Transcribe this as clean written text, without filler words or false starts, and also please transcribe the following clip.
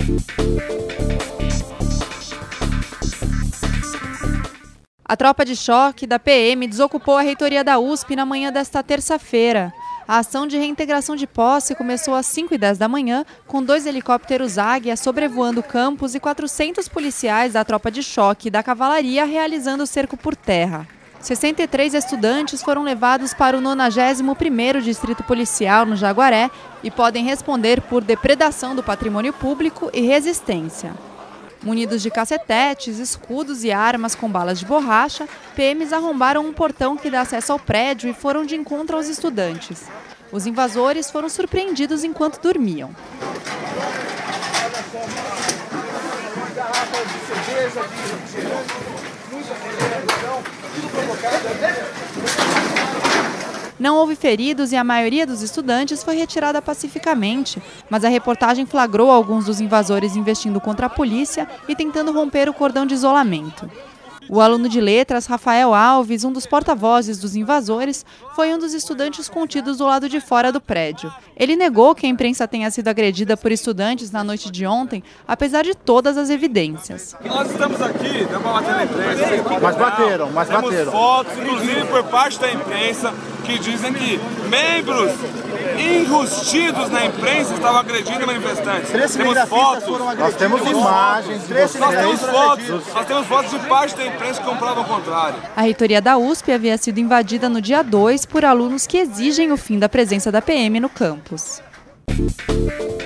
A tropa de choque da PM desocupou a reitoria da USP na manhã desta terça-feira. A ação de reintegração de posse começou às 5h10 da manhã, com 2 helicópteros Águia sobrevoando o campus e 400 policiais da tropa de choque e da cavalaria realizando o cerco por terra. 63 estudantes foram levados para o 91º Distrito Policial, no Jaguaré, e podem responder por depredação do patrimônio público e resistência. Munidos de cacetetes, escudos e armas com balas de borracha, PMs arrombaram um portão que dá acesso ao prédio e foram de encontro aos estudantes. Os invasores foram surpreendidos enquanto dormiam. Não houve feridos e a maioria dos estudantes foi retirada pacificamente, mas a reportagem flagrou alguns dos invasores investindo contra a polícia e tentando romper o cordão de isolamento. O aluno de letras, Rafael Alves, um dos porta-vozes dos invasores, foi um dos estudantes contidos do lado de fora do prédio. Ele negou que a imprensa tenha sido agredida por estudantes na noite de ontem, apesar de todas as evidências. Nós estamos aqui, não para bater na imprensa. Mas bateram. Temos fotos, inclusive por parte da imprensa, que dizem que membros enrustidos na imprensa estavam agredindo manifestantes. Temos fotos. Nós temos imagens. Nós temos fotos de parte da imprensa que comprovam o contrário. A reitoria da USP havia sido invadida no dia 2 por alunos que exigem o fim da presença da PM no campus.